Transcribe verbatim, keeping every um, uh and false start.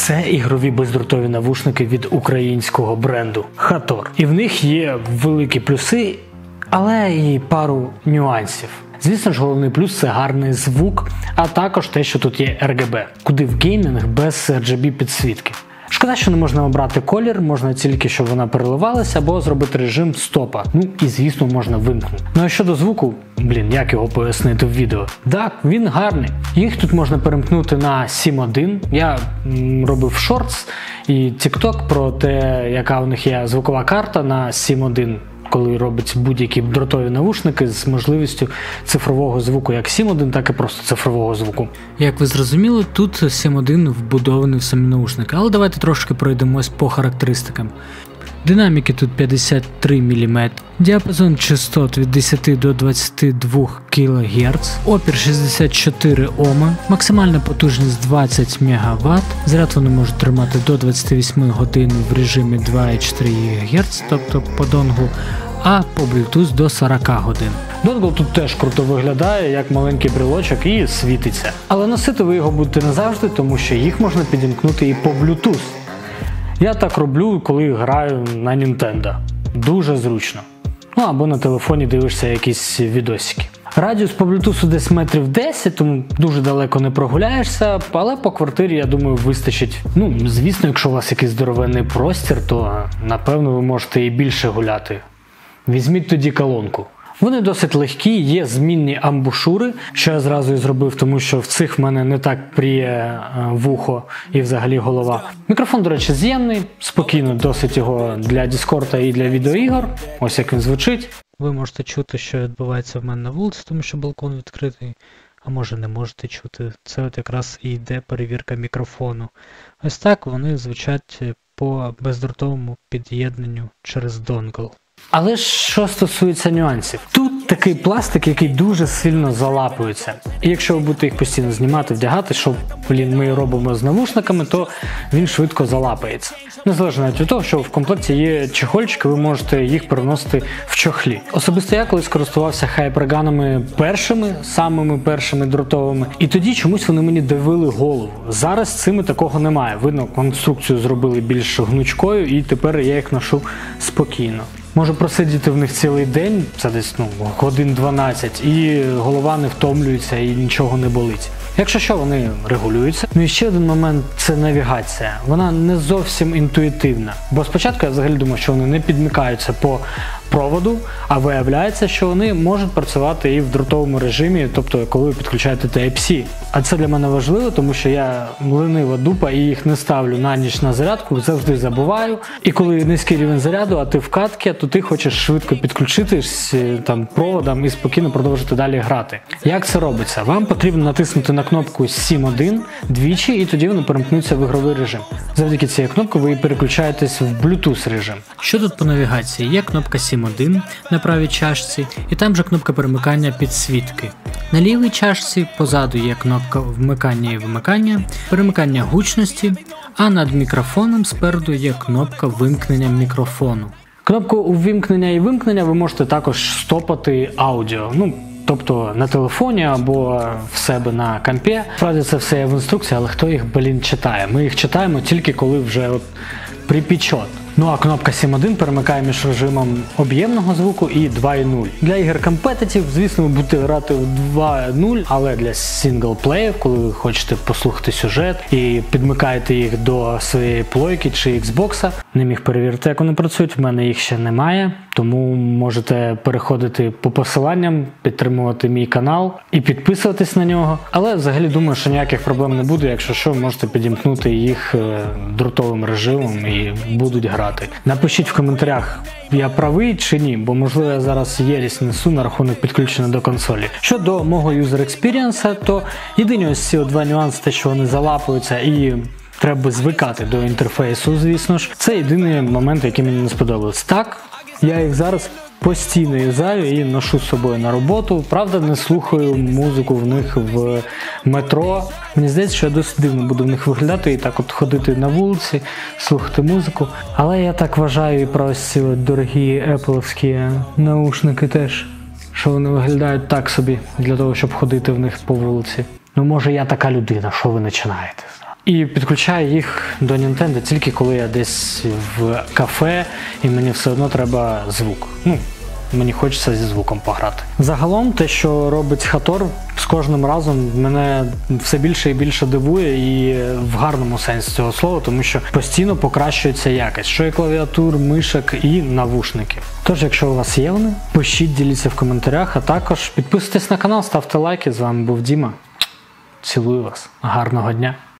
Це ігрові бездротові навушники від українського бренду Хатор. І в них є великі плюси, але і пару нюансів. Звісно ж, головний плюс – це гарний звук, а також те, що тут є ар джі бі, куди в геймінг без ар джі бі підсвітки. Шкода, що не можна обрати колір, можна тільки, щоб вона переливалася, або зробити режим стопа. Ну і, звісно, можна вимкнути. Ну а щодо звуку, блін, як його пояснити в відео? Так, він гарний. Їх тут можна перемкнути на сім один. Я м, робив шортс і TikTok про те, яка у них є звукова карта на сім один. Коли робить будь-які дротові навушники з можливістю цифрового звуку, як сім один, так і просто цифрового звуку. Як ви зрозуміли, тут сім один вбудований в самі навушники, але давайте трошки пройдемось по характеристикам. Динаміки тут п'ятдесят три міліметри, діапазон частот від десяти до двадцяти двох кілогерц, опір шістдесят чотири ома, максимальна потужність двадцять мегаватт, заряд вони можуть тримати до двадцяти восьми годин в режимі два і чотири гігагерца, тобто по донгу, а по Bluetooth до сорок годин. Донгл тут теж круто виглядає, як маленький брелочок, і світиться. Але носити ви його будете не завжди, тому що їх можна підімкнути і по Bluetooth. Я так роблю, коли граю на Nintendo. Дуже зручно. Ну або на телефоні дивишся якісь відосики. Радіус по Bluetooth десь метрів десять, тому дуже далеко не прогуляєшся, але по квартирі, я думаю, вистачить. Ну, звісно, якщо у вас якийсь здоровенний простір, то напевно ви можете і більше гуляти. Візьміть тоді колонку. Вони досить легкі, є змінні амбушури, що я зразу і зробив, тому що в цих в мене не так пріє вухо і взагалі голова. Мікрофон, до речі, з'ємний, спокійно досить його для Discord і для відеоігор. Ось як він звучить. Ви можете чути, що відбувається в мене на вулиці, тому що балкон відкритий. А може не можете чути. Це от якраз і йде перевірка мікрофону. Ось так вони звучать по бездротовому під'єднанню через донгл. Але ж що стосується нюансів. Тут такий пластик, який дуже сильно залапується. І якщо ви будете їх постійно знімати, вдягати, що блін, ми робимо з навушниками, то він швидко залапається. Незалежно від того, що в комплекті є чехольчики, ви можете їх переносити в чохлі. Особисто я колись користувався хайперганами першими, самими першими дротовими, і тоді чомусь вони мені давили голову. Зараз з цими такого немає. Видно, конструкцію зробили більш гнучкою, і тепер я їх ношу спокійно. Можу просидіти в них цілий день, це десь ну, годин дванадцять, і голова не втомлюється і нічого не болить. Якщо що, вони регулюються. Ну і ще один момент – це навігація. Вона не зовсім інтуїтивна. Бо спочатку я взагалі думав, що вони не підмикаються по проводу, а виявляється, що вони можуть працювати і в дротовому режимі, тобто коли ви підключаєте Type-C. А це для мене важливо, тому що я ленива дупа і їх не ставлю на ніч на зарядку, завжди забуваю. І коли низький рівень заряду, а ти в катки, то ти хочеш швидко підключитись там проводом і спокійно продовжити далі грати. Як це робиться? Вам потрібно натиснути на кнопку сім один двічі, і тоді воно перемкнеться в ігровий режим. Завдяки цієї кнопки ви переключаєтесь в Bluetooth режим. Що тут по навігації? Є кнопка сім один на правій чашці, і там же кнопка перемикання підсвітки. На лівій чашці позаду є кнопка вмикання і вимикання, перемикання гучності, а над мікрофоном спереду є кнопка вимкнення мікрофону. Кнопку увімкнення і вимкнення ви можете також стопати аудіо. Ну, тобто на телефоні або в себе на компі. Правда, це все є в інструкції, але хто їх, блін, читає? Ми їх читаємо тільки коли вже от припічет. Ну а кнопка сім один перемикає між режимом об'ємного звуку і два і нуль. Для ігор компетитів, звісно, ви будете грати в два і нуль, але для сінглплеїв, коли ви хочете послухати сюжет і підмикаєте їх до своєї плойки чи Xbox, не міг перевірити, як вони працюють, в мене їх ще немає, тому можете переходити по посиланням, підтримувати мій канал і підписуватись на нього. Але взагалі думаю, що ніяких проблем не буде, якщо що, можете підімкнути їх дротовим режимом і будуть грати. Напишіть в коментарях, я правий чи ні, бо можливо я зараз єресь несу на рахунок підключення до консолі. Щодо мого user experience, то єдині ось ці два нюанси, те, що вони залапуються і треба звикати до інтерфейсу, звісно ж. Це єдиний момент, який мені не сподобався. Так, я їх зараз постійно юзаю і ношу з собою на роботу. Правда, не слухаю музику в них в метро. Мені здається, що я досить дивно буду в них виглядати і так от ходити на вулиці, слухати музику. Але я так вважаю і про ось ці дорогі епловські наушники теж, що вони виглядають так собі, для того, щоб ходити в них по вулиці. Ну, може, я така людина, що ви починаєте? І підключаю їх до Nintendo тільки коли я десь в кафе і мені все одно треба звук. Ну, мені хочеться зі звуком пограти. Загалом те, що робить Хатор, з кожним разом мене все більше і більше дивує, і в гарному сенсі цього слова, тому що постійно покращується якість, що і клавіатур, мишок, і навушників. Тож, якщо у вас є вони, пишіть, діліться в коментарях, а також підписуйтесь на канал, ставте лайки. З вами був Діма. Цілую вас. Гарного дня.